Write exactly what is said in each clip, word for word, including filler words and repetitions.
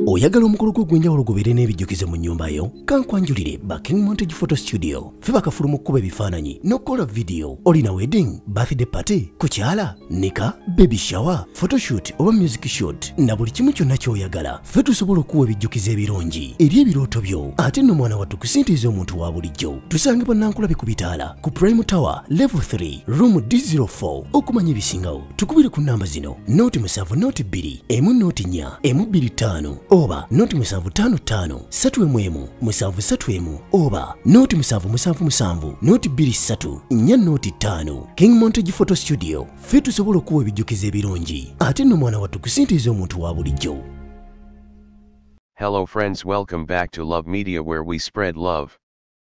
Oyagala omukolo gw'ogwenjawulo gubeere n'ebijjukize mu nnyumba yo? Kankwanjulire ba King Montage Photo Studio. Ffe bakafuluma okukuba ebifaananyi n'okukola video. Olina wedding, birthday party, kukyala, nika, baby shower, photoshoot oba music shoot na buli kimu kyonna ky'oyagala. Ffe tusobola okuwa ebijjukize ebirungi eri ebirooto byo. Ate nno mwana wattu kusintiiza omuntu wa bulijjo. Tusange Bannankulabye ku Bitaala ku Prime Tower Level three Room D zero four. Okumanya ebisingawo tukubire ku nnamba zino noti musanvu noti bbiri emu noti nnya emu bbiri ttaano oba noti musanvu ttaano ttaano ssatu emu emu musanvu ssatu emu oba noti musanvu musanvu musanvu noti bbiri ssatu nnya noti ttaano. King Montage Photo Studio. Ffe tusobola okuwa ebijjukize ebirungi ate nno mwana wattu kusintiiza omuntu wa bulijjo. Hello friends, welcome back to Love Media where we spread love.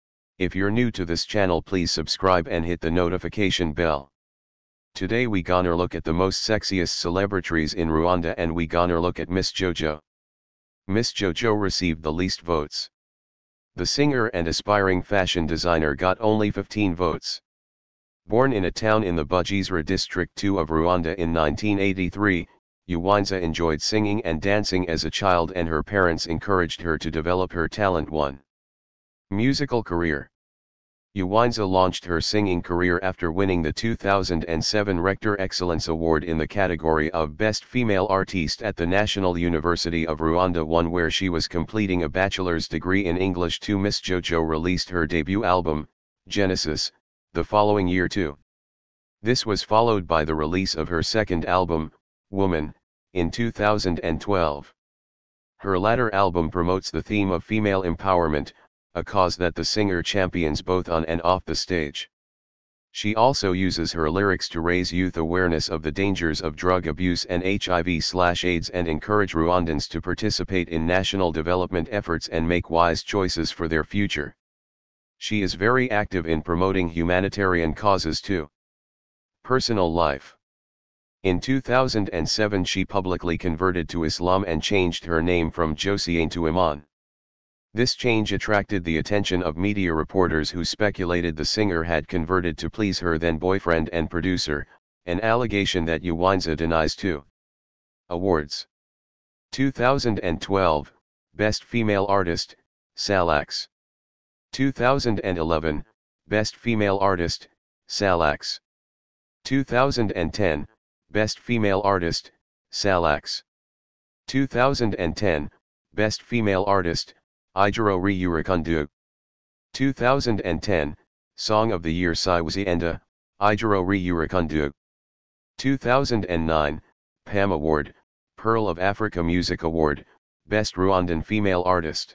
If you're new to this channel, please subscribe and hit the notification bell. Today we gonna look at the most sexiest celebrities in Rwanda, and we gonna look at Miss Jojo. Miss Jojo received the least votes. The singer and aspiring fashion designer got only fifteen votes. Born in a town in the Bugesera district two of Rwanda in nineteen eighty-three, Uwinza enjoyed singing and dancing as a child, and her parents encouraged her to develop her talent. one. Musical career. Uwinza launched her singing career after winning the two thousand seven Rector Excellence Award in the category of Best Female Artiste at the National University of Rwanda one, where she was completing a bachelor's degree in English. two. Miss Jojo released her debut album, Genesis, the following year too. This was followed by the release of her second album, Woman, in two thousand twelve. Her latter album promotes the theme of female empowerment, a cause that the singer champions both on and off the stage. She also uses her lyrics to raise youth awareness of the dangers of drug abuse and H I V/AIDS and encourage Rwandans to participate in national development efforts and make wise choices for their future. She is very active in promoting humanitarian causes too. Personal life. In two thousand seven she publicly converted to Islam and changed her name from Josiane to Iman. This change attracted the attention of media reporters who speculated the singer had converted to please her then boyfriend and producer, an allegation that Uwinza denies too. Awards. two thousand twelve, Best Female Artist, Salax. two thousand eleven, Best Female Artist, Salax. two thousand ten, Best Female Artist, Salax. two thousand ten, Best Female Artist, Ijoro Ryurukundu. two thousand ten, Song of the Year Siwzienda, Ijoro Ryurukundu. two thousand nine, P A M Award, Pearl of Africa Music Award, Best Rwandan Female Artist.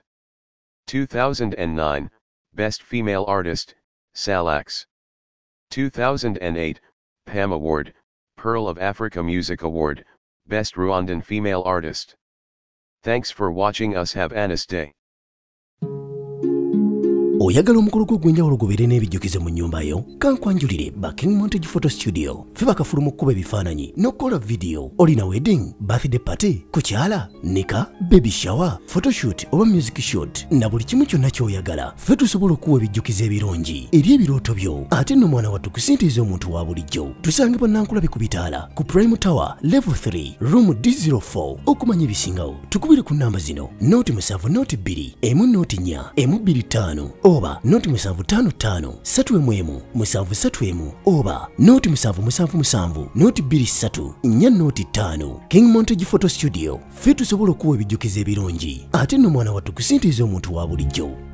two thousand nine, Best Female Artist, Salax. two thousand eight, P A M Award, Pearl of Africa Music Award, Best Rwandan Female Artist. Thanks for watching us. Have a nice day. Oyagala omukolo gw'ogwenjawulo gubeere n'ebijjukize mu nnyumba yo? Kankwanjulire ba King Montage Photo Studio. Ffe bakafuluma okukuba ebifaananyi n'okukola video. Olina wedding, birthday party, kukyala, nika, baby shower, photoshoot oba music shoot na buli kimu kyonna ky'oyagala. Ffe tusobola okuwa ebijjukize ebirungi eri ebirooto byo. Ate nno mwana wattu kusintiiza omuntu wa bulijjo. Tusange Bannankulabye ku Bitaala ku Prime Tower Level three Room D zero four. Okumanya ebisingawo tukubire ku nnamba zino noti musanvu noti bbiri emu noti nnya emu bbiri ttaano oba noti musanvu ttaano ttaano ssatu emu emu musanvu ssatu emu oba noti musanvu musanvu musanvu noti bbiri ssatu nnya noti ttaano. King Montage Photo Studio. Ffe tusobola okuwa ebijjukize ebirungi ate nno mwana wattu kusintiiza omuntu wa bulijjo.